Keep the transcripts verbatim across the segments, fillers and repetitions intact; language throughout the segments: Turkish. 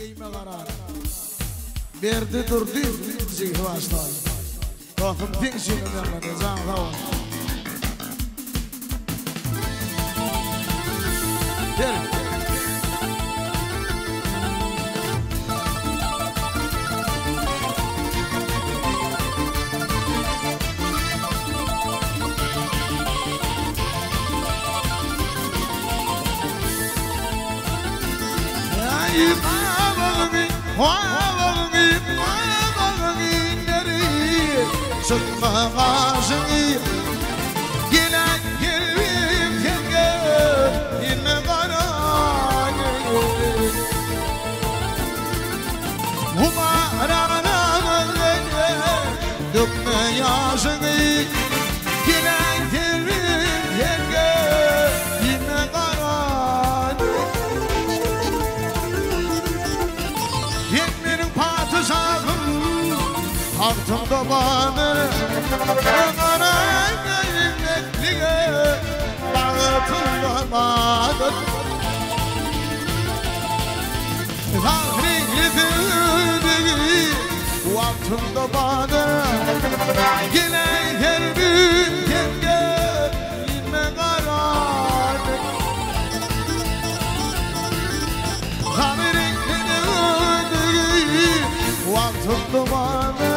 Giyme karar. Berdi durdu zihri başlar. Bakım tekşinin yanına can kavan. Gel. Sıkma ağzını gelen gelip gel yine karanı Umarana dökme yaşını gelen gelip gel yine karanı Yetmenin patısağım Altımda bana Ağarayla inekliğe Bağıtılamadım Zahri zildiği Altımda bana Yine gelbim gel Yine karanlık Zahri zildiği Altımda bana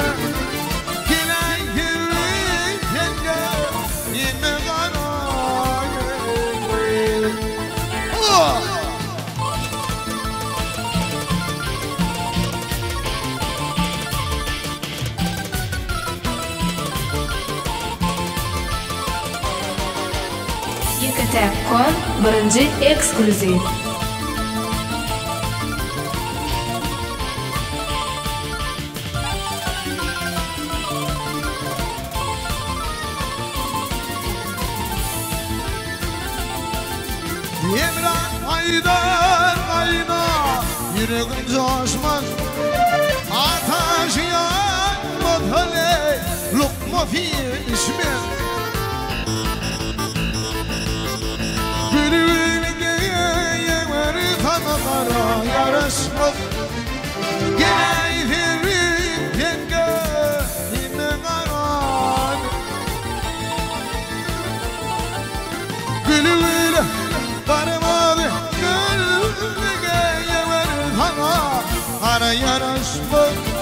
Yekatepkon birinci ekskluziv. Emran aydan ayna yüreğim coşmaz Ataş yanmadı lokma fi ismi Gülüğüne yemer tanıklara yarışmaz Geleydirim yenge yine karan Gülüğüne Barmadı gönlüge yemer hana Ara yarışma